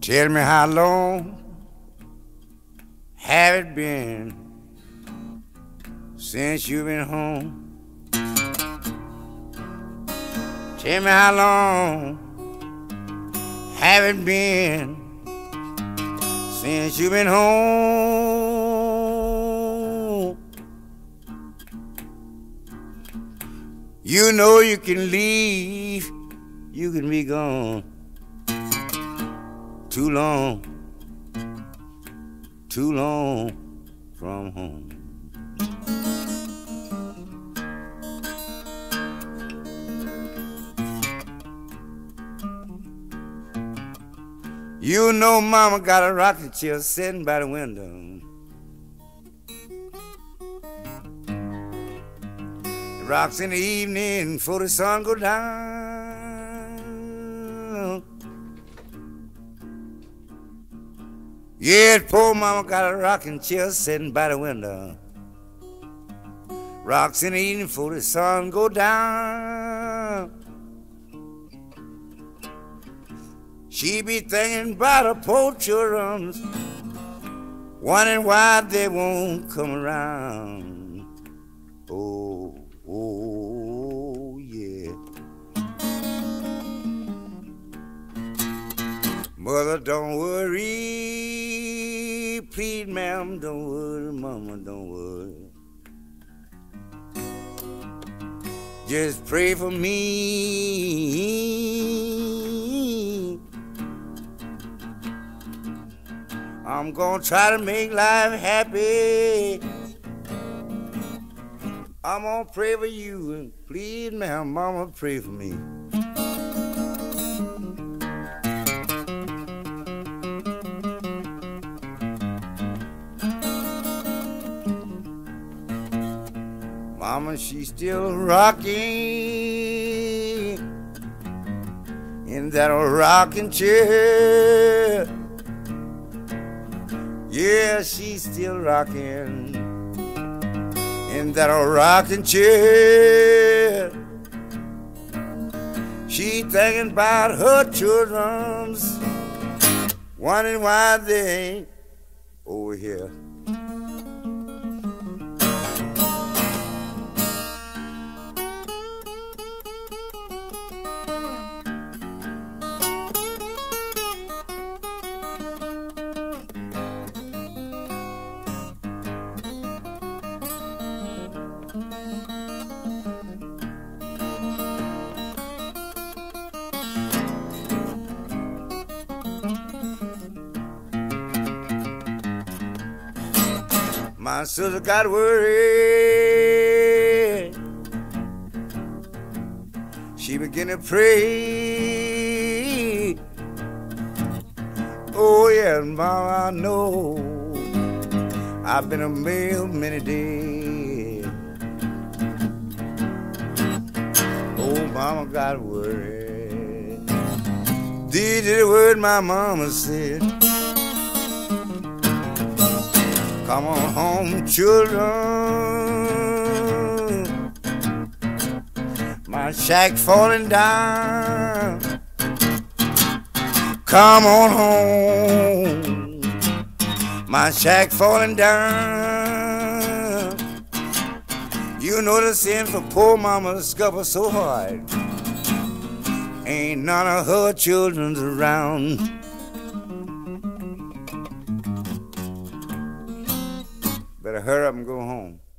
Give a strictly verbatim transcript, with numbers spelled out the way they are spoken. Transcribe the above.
Tell me how long have it been since you've been home? Tell me how long have it been since you've been home? You know you can leave, you can be gone too long, too long from home. You know mama got a rocking chair sitting by the window. It rocks in the evening before the sun go down. Yeah, poor mama got a rocking chair sitting by the window. Rocks in the evening before the sun go down. She be thinking about her poor children, wondering why they won't come around. Oh, oh, yeah. Mother, don't worry. Please, ma'am, don't worry. Mama, don't worry. Just pray for me. I'm gonna try to make life happy. I'm gonna pray for you, and please, ma'am, mama, pray for me. Mama, she's still rocking in that rocking chair. Yeah, she's still rocking in that rocking chair. She thinking about her children's, wondering why they ain't over here. My sister got worried. She began to pray. Oh yeah, mama, I know I've been a male many days. Oh, mama got worried. These are the words my mama said. Come on home, children. My shack falling down. Come on home. My shack falling down. You know the sin for poor mama to scupper so hard. Ain't none of her children's around. Better hurry up and go home.